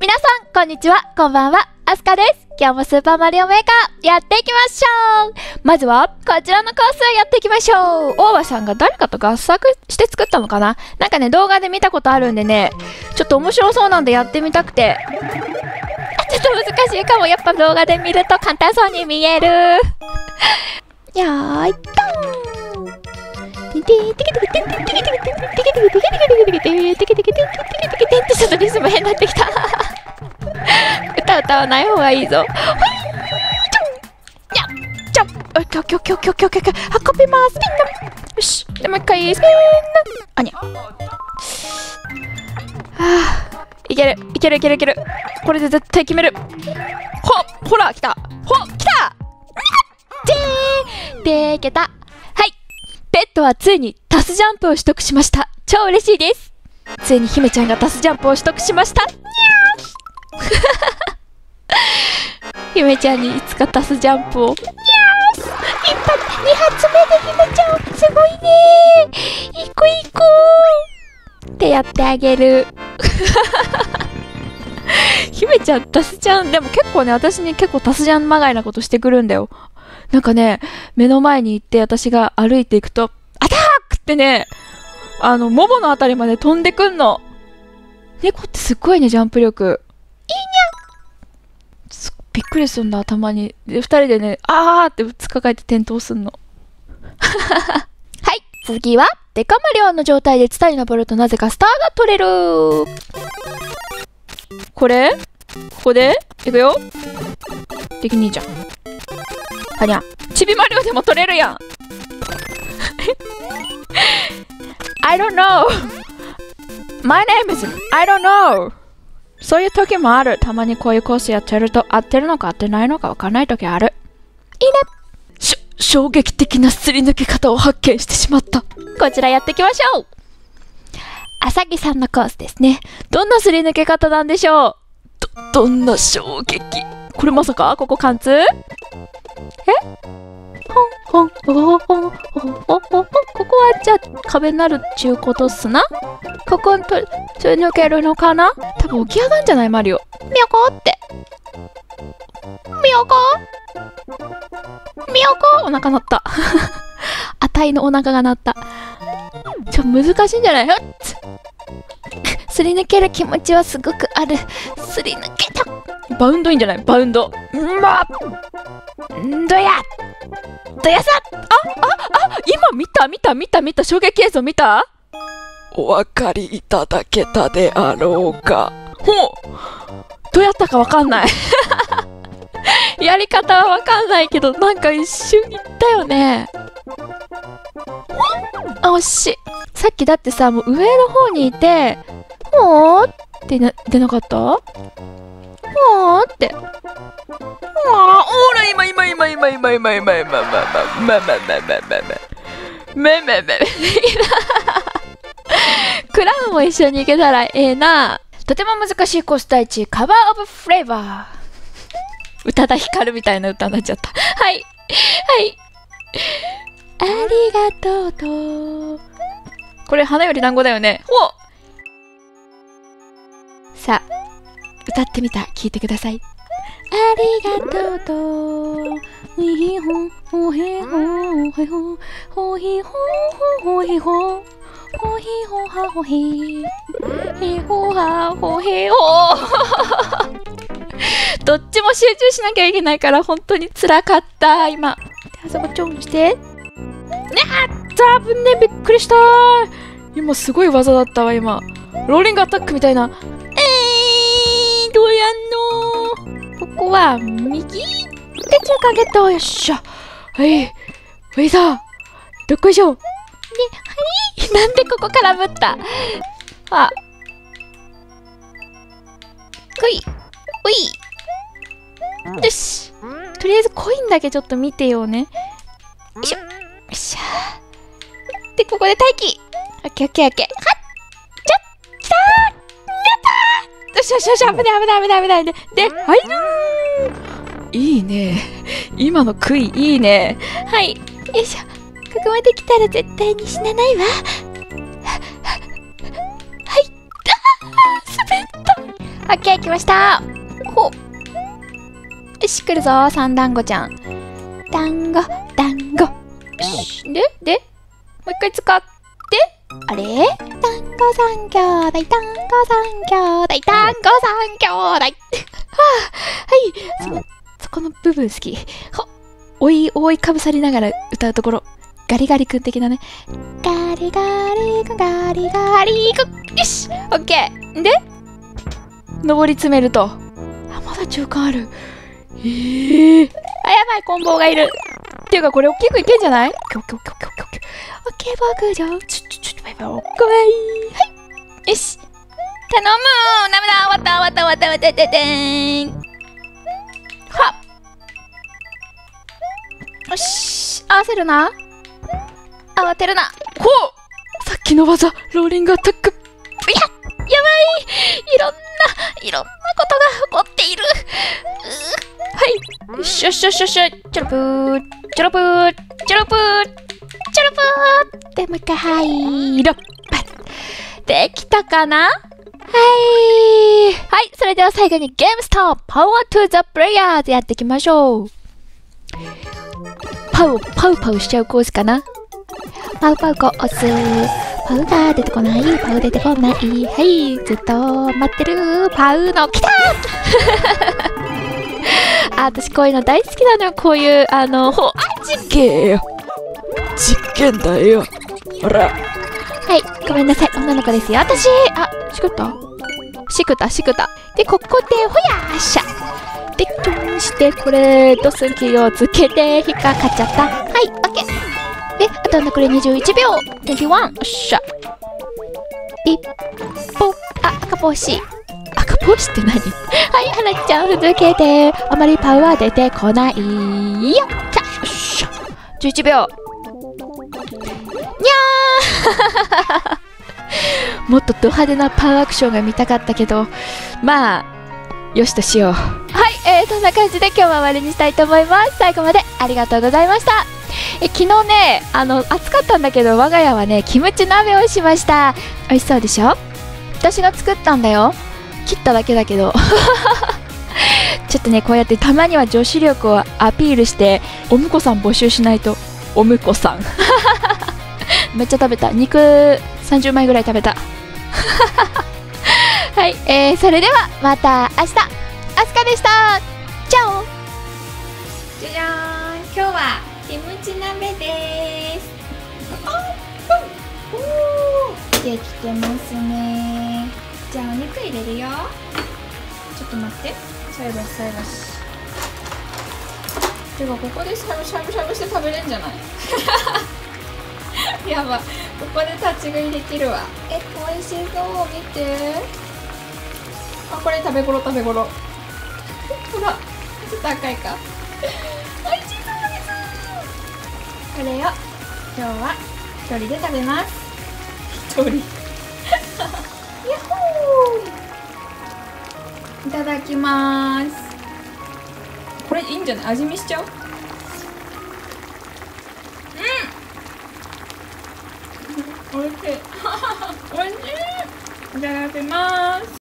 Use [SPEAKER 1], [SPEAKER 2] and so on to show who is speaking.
[SPEAKER 1] 皆さん、こんにちは、こんばんは、アスカです。今日もスーパーマリオメーカー、やっていきましょう。まずは、こちらのコースをやっていきましょう。大場さんが誰かと合作して作ったのかな。なんかね、動画で見たことあるんでね、ちょっと面白そうなんでやってみたくて。ちょっと難しいかも。やっぱ動画で見ると簡単そうに見える。よーい、ドーン。ちょっとリズム変になってきた。歌わない方がいいぞ。ちょっ運びます。よし。でもう一回スピン。あにゃ。いける。これで絶対決める。ほら、来た。でけた。はい。ペットはついにタスジャンプを取得しました。超嬉しいです。ついに姫ちゃんがタスジャンプを取得しました。姫ちゃんにいつかタスジャンプを。2発目で姫ちゃん、すごいねー。いこってやってあげる。姫ちゃん、タスジャン、でも結構ね、私に結構タスジャンまがいなことしてくるんだよ。なんかね、目の前に行って私が歩いていくと、アタックってね、もものあたりまで飛んでくんの。猫ってすっごいね、ジャンプ力。いいにゃん。びっくりすんだ、たまに。で、二人でね、あーってつかかえて転倒すんの。はい、次は、デカマリオンの状態でツタに登るとなぜかスターが取れる。ここでいくよ。できにいじゃん。はにゃ。ちびマリオでも取れるやん。I don't know. My name is I don't know. そういう時もある。たまにこういうコースやってると合ってるのか合ってないのかわかんない時ある。いいね。衝撃的なすり抜け方を発見してしまった。こちらやっていきましょう。あさぎさんのコースですね。どんなすり抜け方なんでしょう。どんな衝撃。これまさかここ貫通？ここはじゃあ壁になるっちゅうことっすな。ここに抜けるのかな。多分起き上がんじゃないマリオ。みよこってみよこお腹鳴った。あたいのお腹が鳴った。難しいんじゃない？すり抜ける気持ちはすごくある。すり抜けた。バウンドいいんじゃない？バウンド。どやさ。今見た衝撃映像見た？お分かりいただけたであろうか。どうやったかわかんない。やり方はわかんないけど、なんか一瞬いったよね。惜しい。さっきだってさ、もう上の方にいて、って出なかった？って。今。クラウンも一緒に行けたらええな。とても難しいコース第1位、カバーオブフレーバー。宇多田ヒカルみたいな歌になっちゃった。はい。ありがとうと。これ花より団子だよね。さあ、歌ってみた。聞いてください。ありがとうと。ほひほほへほへほほひほほひほほひほはほひへほはほへほ。どっちも集中しなきゃいけないから本当に辛かった。今あそこちょんしてね。危ね、びっくりした。今すごい技だったわ。今ローリングアタックみたいな。どうやんの。ここは右で中間ゲット。よっしゃ。はいさ、どっこいしょ。なんでここからぶった。よし。とりあえずコインだけちょっと見てよね。よいしょ。よっしゃ。で、ここで待機。オッケー。はっちょっきたー。よし、危ないで、いいね。今のクイいいね。はい。よいしょ。ここまで来たら絶対に死なないわ。はい。滑った。 オッケー、来ました。ほう。よし、来るぞ、三団子ちゃん。団子、団子。よし。で、もう一回使って、あれ団子三兄弟、団子三兄弟、団子三兄弟。はあ、はい。そこの部分好き。覆いかぶさりながら歌うところ。ガリガリ君的なね。ガリガリ君、ガリガリ君。よし、オッケー。で、上り詰めると。あ、まだ中間ある。あ、やばい、コンボがいる。っていうか、これ大きくいけんじゃない？オッケー、僕じゃん。バイバイ、おっこい。はい。よし。頼む。ダメだ。終わった。はっ。よし。合わせるな。慌てるな。ほう！さっきの技、ローリングアタック。やばい！いろんなことが起こっている。はい。よし。チョロプーで、もう一回入ろ。できたかな？はい。それでは最後にゲームストップ！ Power to the players やっていきましょう。パウしちゃうコースかな。パウコ押す。パウが出てこない。はい、ずっと待ってる。パウの来た私こういうの大好きなのよ。こういう、実験だよ。ほら。はい、ごめんなさい。女の子ですよ。私、しくった。で、ここで、ほやーしゃ。で、トンして、これ、ドスキをつけて、引っかかっちゃった。はい、オッケー。で、あと残り21秒。21。よっしゃ。一歩。赤帽子。赤帽子って何？はい、花ちゃん、続けて。あまりパワー出てこないよ。よっしゃ。11秒。にゃーもっとド派手なパワーアクションが見たかったけど、まあ、よしとしよう。はい、そんな感じで今日は終わりにしたいと思います。最後までありがとうございました。昨日ね、暑かったんだけど、我が家はね、キムチ鍋をしました。美味しそうでしょ？私が作ったんだよ。切っただけだけど。ちょっとね、こうやってたまには女子力をアピールして、お婿さん募集しないと。お婿さん。めっちゃ食べた。肉30枚ぐらい食べた。はい、それではまた明日。あすかでした。チャオ。じゃじゃーん。今日はキムチ鍋でーす。できてますね。じゃあお肉入れるよ。ちょっと待って。菜箸。てかここでしゃぶしゃぶして食べれんじゃない？やば、ここで立ち食いできるわ。美味しそう、見て。これ食べ頃。ほら、ちょっと赤いか。美味しそうです。これを今日は一人で食べます。一人。やっほー。いただきまーす。これいいんじゃない？味見しちゃう？おいしい。おいしい。いただきます。